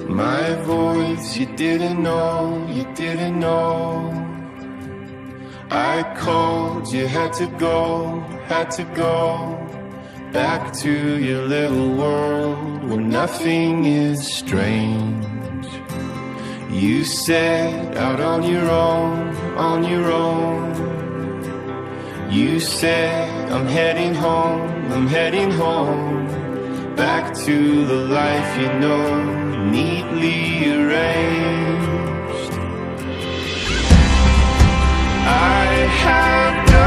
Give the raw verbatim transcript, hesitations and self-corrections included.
My voice, you didn't know, you didn't know. I called, you had to go, had to go back to your little world where nothing is strange. You set out on your own, on your own. You said, I'm heading home, I'm heading home, back to the life you know, neatly arranged. I have